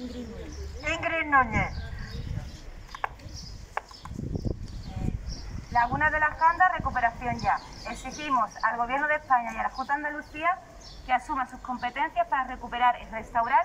Ingrid Núñez. Laguna de la Janda, recuperación ya. Exigimos al Gobierno de España y a la Junta de Andalucía que asuman sus competencias para recuperar y restaurar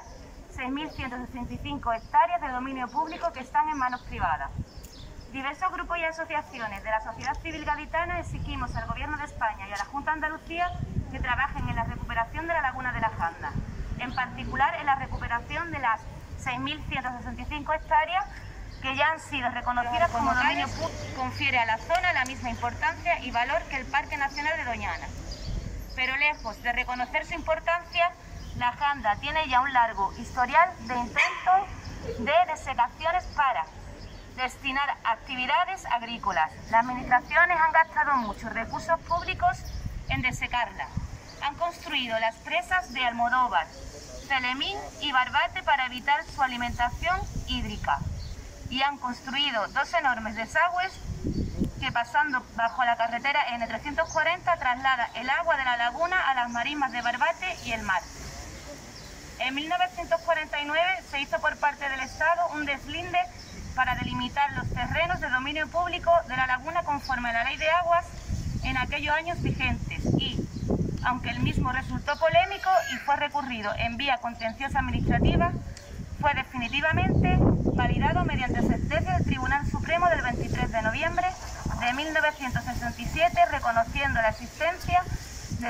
6.165 hectáreas de dominio público que están en manos privadas. Diversos grupos y asociaciones de la sociedad civil gaditana exigimos al Gobierno de España y a la Junta de Andalucía que trabajen en la recuperación de la Laguna de la Janda, en particular en la recuperación de las 6.165 hectáreas que ya han sido reconocidas como dominio público. Confiere a la zona la misma importancia y valor que el Parque Nacional de Doñana. Pero lejos de reconocer su importancia, la Janda tiene ya un largo historial de intentos de desecaciones para destinar a actividades agrícolas. Las administraciones han gastado muchos recursos públicos en desecarla. Han construido las presas de Almodóvar, Celemín y Barbate para evitar su alimentación hídrica. Y han construido dos enormes desagües que, pasando bajo la carretera N340, traslada el agua de la laguna a las marismas de Barbate y el mar. En 1949 se hizo por parte del Estado un deslinde para delimitar los terrenos de dominio público de la laguna conforme a la Ley de Aguas en aquellos años vigentes y, aunque el mismo resultó polémico y fue recurrido en vía contenciosa administrativa, fue definitivamente validado mediante sentencia del Tribunal Supremo del 23 de noviembre de 1967, reconociendo la existencia de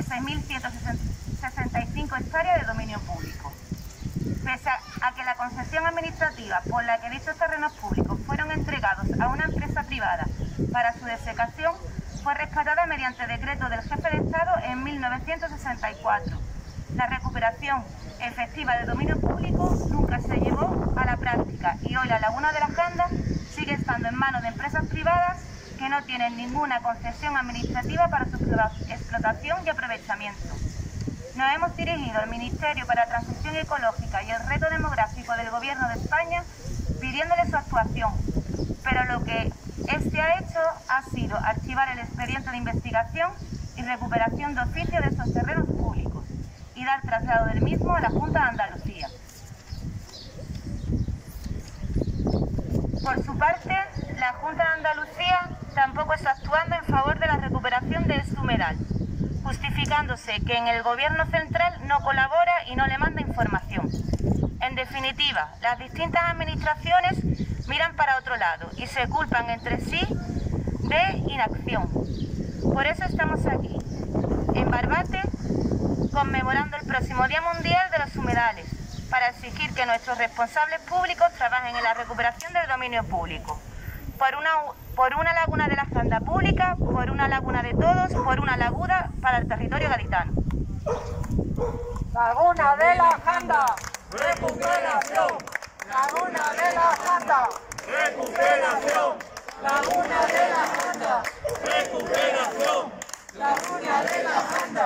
6.165 hectáreas de dominio público. Pese a que la concesión administrativa por la que dichos terrenos públicos fueron entregados a una empresa privada para su desecación, fue rescatada mediante decreto del jefe de Estado en 1964. La recuperación efectiva del dominio público nunca se llevó a la práctica y hoy la Laguna de la Janda sigue estando en manos de empresas privadas que no tienen ninguna concesión administrativa para su explotación y aprovechamiento. Nos hemos dirigido al Ministerio para la Transición Ecológica y el Reto Demográfico del Gobierno de España pidiéndole su actuación, pero lo que este ha hecho ha sido archivar el expediente de investigación y recuperación de oficio de estos terrenos públicos y dar traslado del mismo a la Junta de Andalucía. Por su parte, la Junta de Andalucía tampoco está actuando en favor de la recuperación de este humedal, justificándose que en el Gobierno central no colabora y no le manda información. En definitiva, las distintas administraciones miran para otro lado y se culpan entre sí de inacción. Por eso estamos aquí, en Barbate, conmemorando el próximo Día Mundial de los Humedales, para exigir que nuestros responsables públicos trabajen en la recuperación del dominio público. Por una laguna de la Janda pública, por una laguna de todos, por una laguna para el territorio gaditano. Laguna de la Janda, recuperación. Laguna de la Janda, recuperación. Laguna de la Janda, recuperación. Laguna de la Janda.